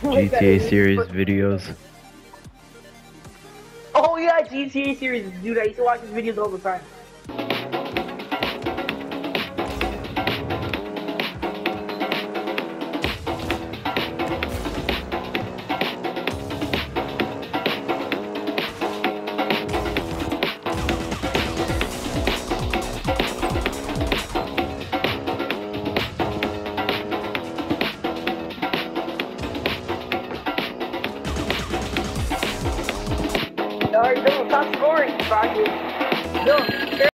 GTA series videos. Oh yeah, GTA series, dude. I used to watch his videos all the time. Alright, don't stop scoring, Rocky. Don't.